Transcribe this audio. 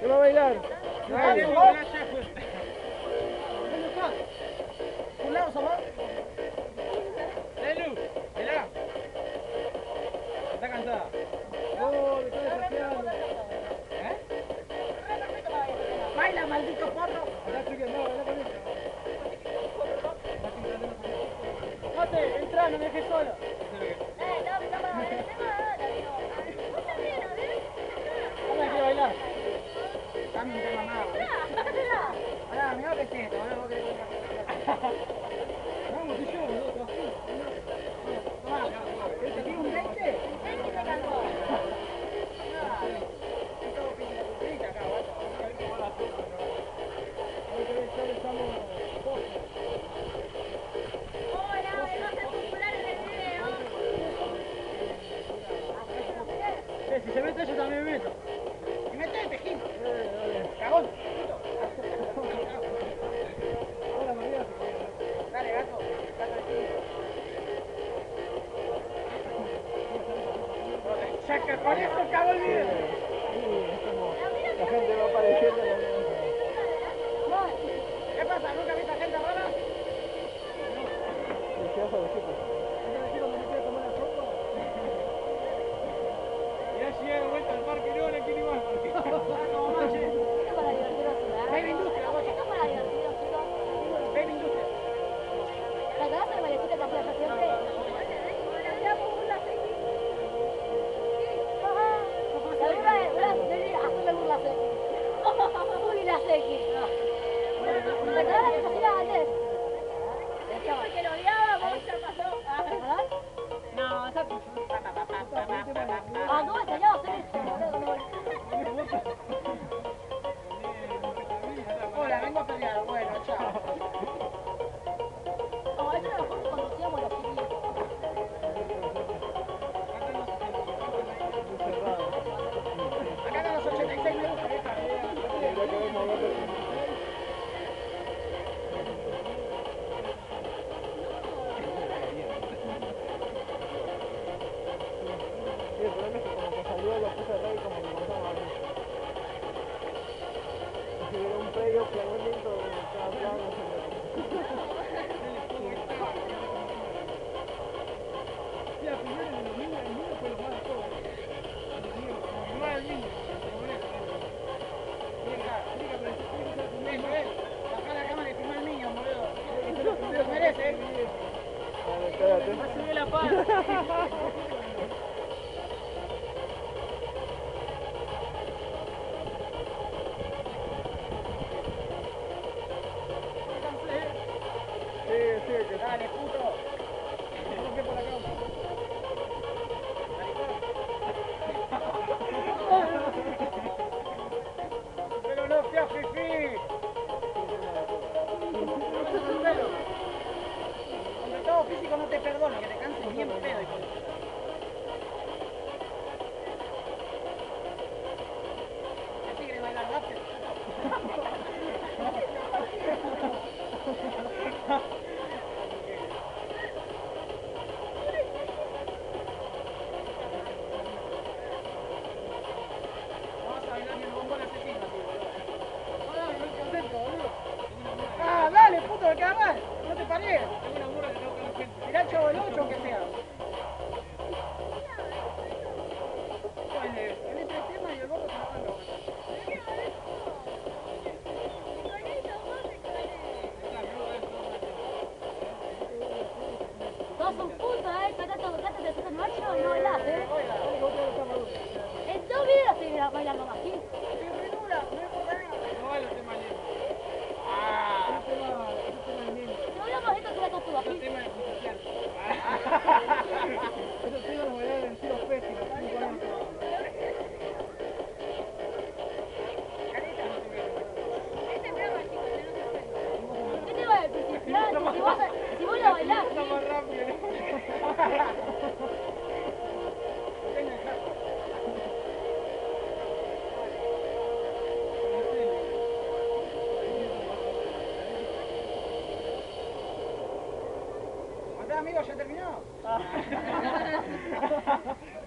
va a bailar. Dale, Dale. vos. Un lado, Samar. Lelu, mirá. Está cansada. Oh, me está desafiando. ¿Eh? Baila, maldito porro. Acá estoy que no, baila con ella. Mate, entra, no me dejes solo. ¿Cómo hay que bailar? Dame un tema más. Ahora, mirá que es esto, vos querés bailar. Vamos, y yo, boludo, así. Tomá, ¿te tiene un 20? Si se mete yo también me meto. Y metete, Gil. Cagón. Hola, María. Dale, gato. Gato de Gil. Saca, con esto cago el video. La gente va apareciendo. ¿Qué pasa? ¿Nunca viste a gente rara? Ya llegué de vuelta al parque, no quiero ir más porque... No, manche. Baby Industria, guacho. Baby Industria. Porque lo odiábamos, ya pasó. No, esa... Ah, no, ya hacer eso, boludo. Hola, vengo a pelear. Bueno, chao. No, eso era mejor cuando hacíamos los chiquillos. Acá están los 86 me gusta, vieja. Sí, el problema es que como que salió la puta rey como que contaba a mí. Si era un predio planolito, cada plano se me... Ya, primero el niño fue lo más de todo. Más el niño, Bajá la cámara y filmá al niño, boludo. Se lo merece, Vale, espérate. Sube la paz. Sigue, sigue, que... Dale, puto. ¿Cómo que por acá? Pero no seas fifí. Con todo físico no te perdono, que te canses bien pedo. ¿Así querés bailar lápiz? Vamos a bailar el bombón asesino, así, boludo. Ah, estoy contento, boludo. Ah, dale, puto, me queda mal. No te paré. tengo una burra que tengo que hacer. Mirá el chavo del 8 aunque sea. En este tema y el gordo se lo van locos. Todos son putos, cátate de esa noche y no bailás, En 2 videos estoy bailando más, ¿sí? Estoy re dura, no me importa nada. No vale el tema libre. Si bailamos esto, se va con tu Es aquí. tema de oficial. Esos tíos los bailaban en tiros pésimos, 5 años. ¿Qué te va a decir? Si vos la bailás, Está más rápido. Andá, amigo, ya terminó.